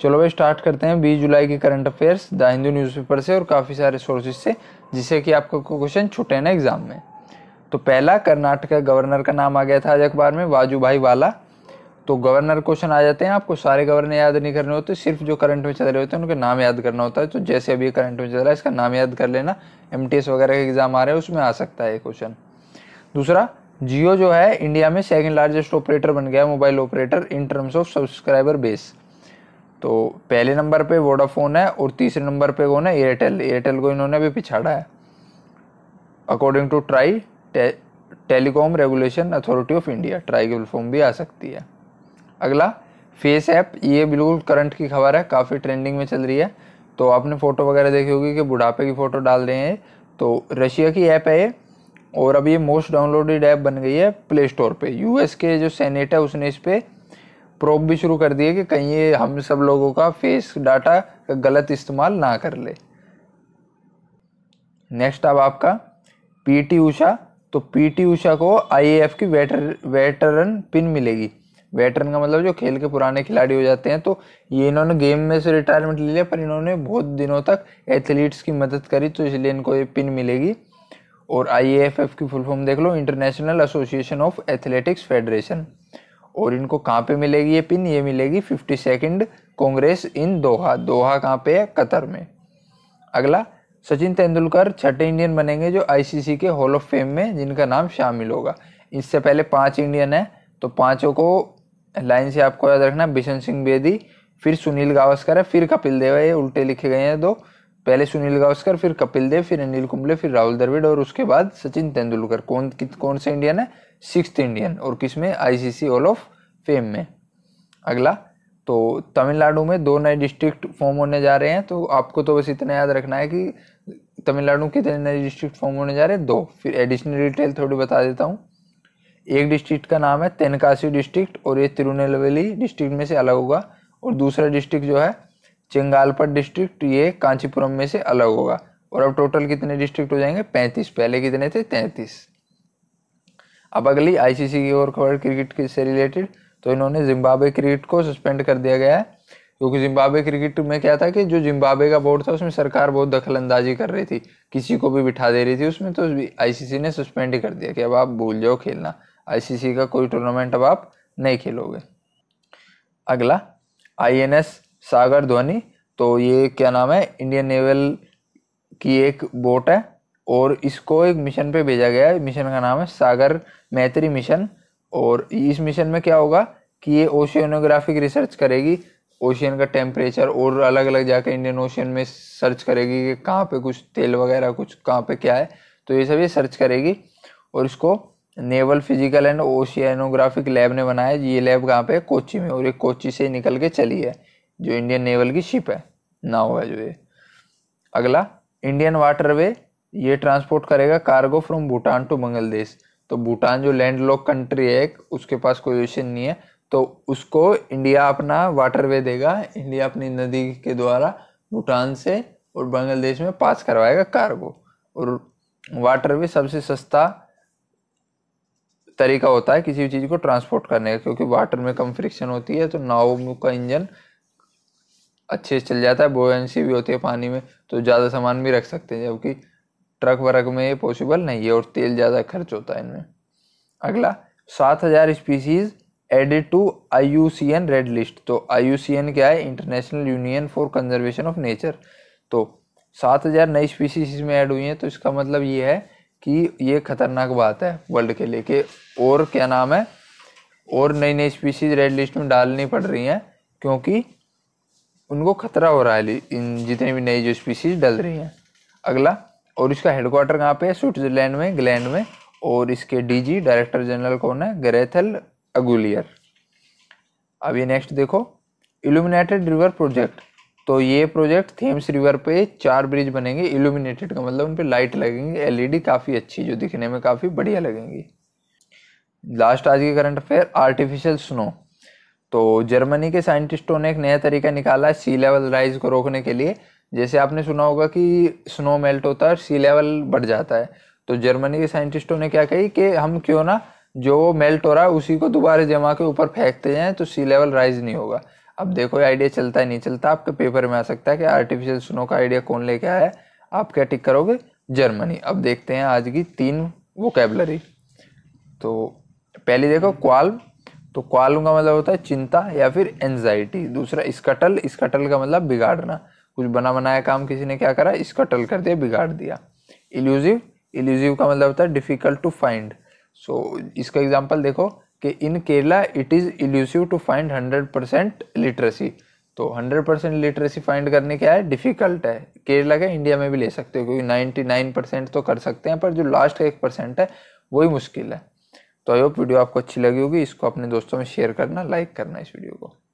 चलो भाई स्टार्ट करते हैं 20 जुलाई की current affairs the Hindu newspaper से और काफ़ी सारे सोर्सेज से, जिससे कि आपको क्वेश्चन छूटे ना एग्जाम में। तो पहला, कर्नाटक गवर्नर का नाम आ गया था आज अखबार में, वाजूभाई वाला। तो गवर्नर क्वेश्चन आ जाते हैं, आपको सारे गवर्नर याद नहीं करने होते, सिर्फ जो करंट में चल रहे होते हैं उनके नाम याद करना होता है। तो जैसे अभी करंट में चल रहा है इसका नाम याद कर लेना, MTS वगैरह के एग्जाम आ रहे हैं उसमें आ सकता है ये क्वेश्चन। दूसरा, जियो जो है इंडिया में सेकंड लार्जेस्ट ऑपरेटर बन गया, mobile operator in terms of subscriber base. तो पहले नंबर पे वोडाफोन है और तीसरे नंबर पे कौन है, एयरटेल। एयरटेल को इन्होंने भी पिछाड़ा है according to TRAI telecom regulation authority of India. TRAI की फॉर्म भी आ सकती है। अगला, फेस ऐप, ये बिल्कुल करंट की खबर है, काफ़ी ट्रेंडिंग में चल रही है। तो आपने फोटो वगैरह देखी होगी कि बुढ़ापे की फ़ोटो डाल रहे हैं। तो रशिया की ऐप है ये, और अब ये मोस्ट डाउनलोडेड ऐप बन गई है प्ले स्टोर पे। US के जो सेनेट है उसने इस पर प्रोब भी शुरू कर दिए कि कहीं ये हम सब लोगों का फेस डाटा का गलत इस्तेमाल ना कर ले। नेक्स्ट अब आपका PT उषा। तो PT उषा को IAF की वेटरन पिन मिलेगी। वेटरन का मतलब जो खेल के पुराने खिलाड़ी हो जाते हैं। तो ये इन्होंने गेम में से रिटायरमेंट ले लिया, पर इन्होंने बहुत दिनों तक एथलीट्स की मदद करी, तो इसलिए इनको ये पिन मिलेगी। और IAFF की फुल फॉर्म देख लो, international association of athletics federation. और इनको कहाँ पे मिलेगी ये पिन, ये मिलेगी 52nd कांग्रेस इन दोहा। दोहा कहाँ पे है, कतर में। अगला, सचिन तेंदुलकर छठे इंडियन बनेंगे जो ICC के हॉल ऑफ फेम में, जिनका नाम शामिल होगा। इससे पहले 5 इंडियन है, तो पांचों को लाइन से आपको याद रखना, बिशन सिंह बेदी, फिर सुनील गावस्कर है, फिर कपिल देव है। ये उल्टे लिखे गए हैं दो, पहले सुनील गावस्कर, फिर कपिल देव, फिर अनिल कुंबले, फिर राहुल द्रविड़, और उसके बाद सचिन तेंदुलकर। कौन से इंडियन है, 6th इंडियन, और किसमें, ICC हॉल ऑफ फेम में। अगला, तो तमिलनाडु में 2 नए डिस्ट्रिक्ट फॉर्म होने जा रहे हैं। तो आपको तो बस इतना याद रखना है कि तमिलनाडु कितने नए डिस्ट्रिक्ट फॉर्म होने जा रहे हैं, 2। फिर एडिशनल डिटेल थोड़ी बता देता हूँ। एक डिस्ट्रिक्ट का नाम है तेनकासी डिस्ट्रिक्ट, और ये तिरुनेलवेली डिस्ट्रिक्ट में से अलग होगा। और दूसरा डिस्ट्रिक्ट जो है चेंगालपट डिस्ट्रिक्ट, ये कांचीपुरम में से अलग होगा। और अब टोटल कितने डिस्ट्रिक्ट हो जाएंगे, 35। पहले कितने थे, 33। अब अगली ICC की और खबर क्रिकेट से रिलेटेड। तो इन्होंने जिम्बाब्वे क्रिकेट को सस्पेंड कर दिया गया है, क्योंकि जिम्बाब्वे क्रिकेट में क्या था कि जो जिम्बाब्वे का बोर्ड था उसमें सरकार बहुत दखलंदाजी कर रही थी, किसी को भी बिठा दे रही थी उसमें। तो ICC ने सस्पेंड ही कर दिया कि अब आप भूल जाओ खेलना, ICC का कोई टूर्नामेंट अब आप नहीं खेलोगे। अगला, INS सागर ध्वनि। तो ये क्या नाम है, इंडियन नेवल की एक बोट है, और इसको एक मिशन पे भेजा गया है। मिशन का नाम है सागर मैत्री मिशन। और इस मिशन में क्या होगा कि ये ओशियनोग्राफिक रिसर्च करेगी, ओशियन का टेम्परेचर, और अलग अलग जाकर इंडियन ओशियन में सर्च करेगी कि कहाँ पे कुछ तेल वगैरह कुछ कहाँ पे क्या है। तो ये सब ये सर्च करेगी, और इसको naval physical and oceanographic lab ने बनाया। ये लैब कहाँ पे, कोच्चि में, और ये कोच्चि से निकल के चली है, जो इंडियन नेवल की शिप है, नाव है जो ये। अगला, इंडियन वाटरवे, ये ट्रांसपोर्ट करेगा cargo from Bhutan to Bangladesh. तो भूटान जो लैंडलॉक कंट्री है, उसके पास कोई ओशन नहीं है, तो उसको इंडिया अपना वाटरवे देगा। इंडिया अपनी नदी के द्वारा भूटान से और बांग्लादेश में पास करवाएगा कार्गो। और वाटरवे सबसे सस्ता तरीका होता है किसी भी चीज को ट्रांसपोर्ट करने का, क्योंकि वाटर में कम फ्रिक्शन होती है, तो नाव का इंजन अच्छे से चल जाता है, बोयेंसी भी होती है पानी में, तो ज़्यादा सामान भी रख सकते हैं, जबकि ट्रक वर्क में ये पॉसिबल नहीं है, और तेल ज़्यादा खर्च होता है इनमें। अगला, 7000 species added to IUCN red list. तो IUCN क्या है, international union for conservation of nature. तो 7000 नई स्पीसीज इसमें ऐड हुई हैं। तो इसका मतलब ये है कि ये खतरनाक बात है वर्ल्ड के लिए, कि और क्या नाम है, और नई नई स्पीसीज रेड लिस्ट में डालनी पड़ रही हैं, क्योंकि उनको खतरा हो रहा है इन जितनी भी नई जो स्पीसीज डल रही हैं। अगला, और इसका हेडक्वार्टर कहाँ पे है, स्विट्जरलैंड में, ग्लैंड में। और इसके DG डायरेक्टर जनरल कौन है, ग्रेथल अगुलियर। अब ये नेक्स्ट देखो, इल्यूमिनेटेड रिवर प्रोजेक्ट। तो ये प्रोजेक्ट थेम्स रिवर पे 4 ब्रिज बनेंगे। इल्यूमिनेटेड का मतलब उन पे लाइट लगेंगी, LED काफ़ी अच्छी, जो दिखने में काफ़ी बढ़िया लगेंगी। लास्ट आज की करंट अफेयर, आर्टिफिशियल स्नो। तो जर्मनी के साइंटिस्टों ने एक नया तरीका निकाला है सी लेवल राइज को रोकने के लिए। जैसे आपने सुना होगा कि स्नो मेल्ट होता है और सी लेवल बढ़ जाता है, तो जर्मनी के साइंटिस्टों ने क्या कही कि हम क्यों ना जो मेल्ट हो रहा है उसी को दोबारा जमा के ऊपर फेंकते जाएं, तो सी लेवल राइज नहीं होगा। अब देखो ये आइडिया चलता है नहीं चलता, आपके पेपर में आ सकता है कि आर्टिफिशियल स्नो का आइडिया कौन लेके आया है, आप क्या टिक करोगे, जर्मनी। अब देखते हैं आज की 3 वोकैबलरी। तो पहली देखो क्वाल्म, तो क्वाल्म का मतलब होता है चिंता या फिर एंजाइटी। दूसरा स्कटल, स्कटल का मतलब बिगाड़ना, कुछ बना बनाया काम किसी ने क्या करा, स्कटल कर दिया, बिगाड़ दिया। इल्यूजिव, इल्यूजिव का मतलब होता है डिफिकल्ट टू फाइंड। सो इसका एग्जांपल देखो कि in Kerala it is elusive to find 100% literacy. तो 100% लिटरेसी फाइंड करने क्या है, डिफिकल्ट है। केरला का इंडिया में भी ले सकते हो क्योंकि 99% तो कर सकते हैं, पर जो लास्ट का 1% है वही मुश्किल है। तो आई होप वीडियो आपको अच्छी लगी होगी, इसको अपने दोस्तों में शेयर करना, लाइक करना इस वीडियो को।